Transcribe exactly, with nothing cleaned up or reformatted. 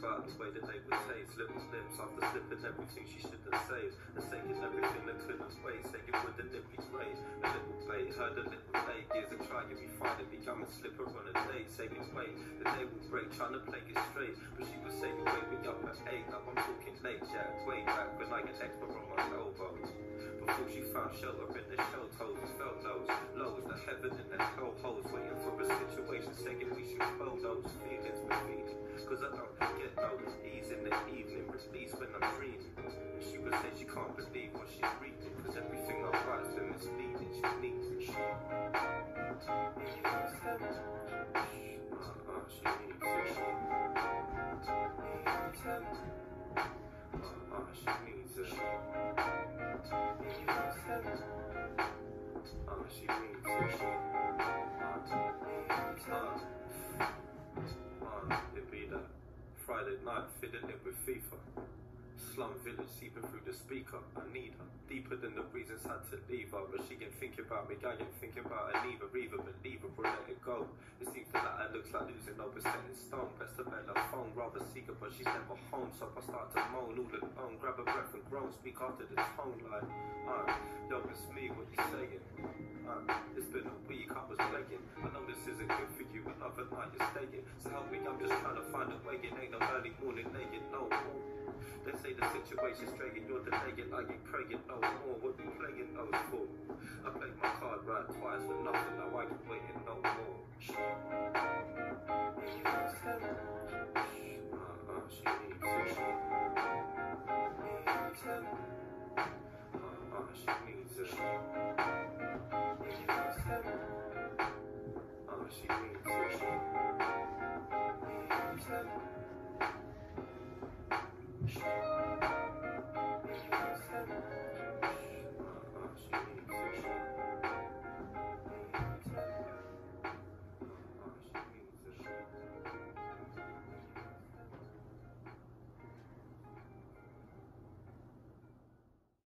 about the way that they would taste. Little slips after slipping everything she shouldn't say. And saying everything that couldn't wait. Saying it wouldn't be great. A little bait, heard a little late. Years of trying to be fine and become a slipper on a date. Saying wait, the day will break, trying to play it straight. But she was saying wake me up at eight. Now I'm talking late, yeah. Way back when I get extra on my elbows. Before she found shelter in the shell toes. Felt those lows, the heaven and the hell holes. Waiting for a situation saying we should spell those feelings with feeling. Cause I don't get no ease in the evening, release when I'm dreaming. And she would say she can't believe what she's reading. Cause everything I write's been misleading. She needs it. She needs it. Uh-uh, she needs it. She needs it. Uh-uh, she needs it. She needs it. Uh, she needs it. She needs it. Uh, it be that Friday night, filling it with FIFA. Slum village seeping through the speaker. I need her deeper than the reasons had to leave her. But she ain't thinking about me, I ain't thinking about her neither. Either believe her or let it go. It seems that it looks like losing over set in stone. Best to let her phone, rather seek her, but she's never home. So I start to moan all alone, grab a breath and groan. Speak after the tone like, uh, yo, it's me, what you saying? Uh, it's been a week, I was begging. I know this isn't good for you, another night you're staying. So help me, I'm just trying to find a way. It ain't no early morning laying, no more. They say the situation's dragging, you're delaying, I ain't praying no more. What you playing those for? I played my card right twice for nothing, now I ain't waiting no more. She needs it. Uh-uh, she needs it. She needs it. Uh-uh, she needs it. She needs it. Uh, she needs it. She needs it.